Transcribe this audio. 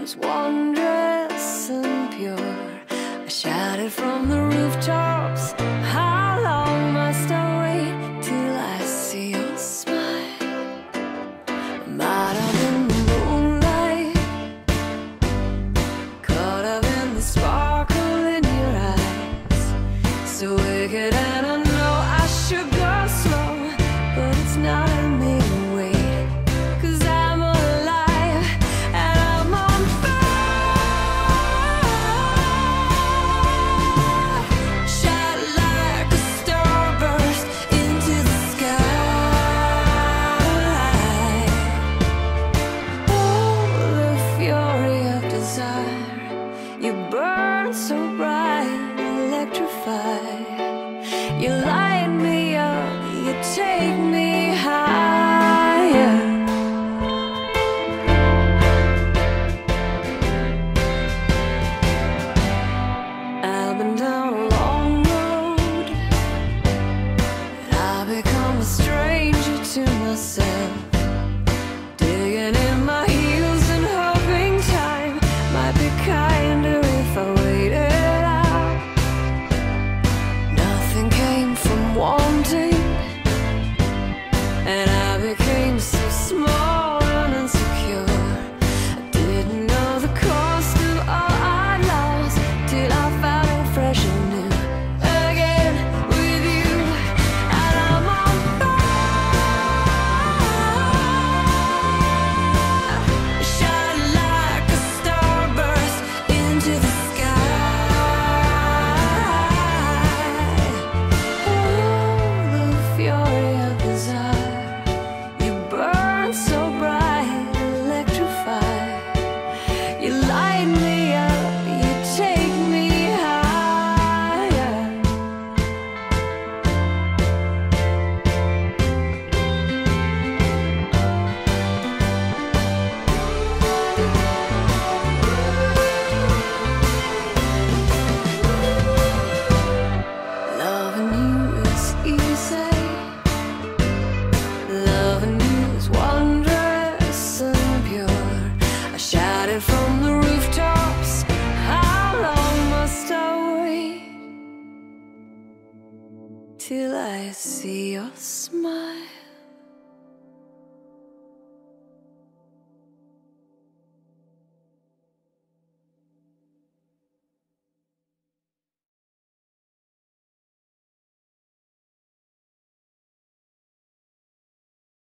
was wondrous and pure. I shouted from the rooftops, how long must I wait till I see your smile? I'm out of in the moonlight, caught up in the sparkle in your eyes. So wicked, and I know I should go slow, but it's not in me to wait, 'cause I'm alive and I'm on fire. Shine like a starburst into the sky. Oh, the fury of desire. You burn so bright, electrified. You light me up, you take me higher. I've been down a long road, and I've become a stranger to myself, digging in my heels and hoping time might be kinder if I waited out. Nothing came from wanting, and I became so small and insecure. I didn't know the cost of all I lost till I found it fresh and new. Again with you, and I'm on fire. Shine like a starburst into the sky. Oh, the fury of desire. You burn so bright, electrified. You light me up, you take me higher. Loving you is easy. Loving you is wondrous and pure. I shouted from the rooftops, how long must I wait till I see your smile?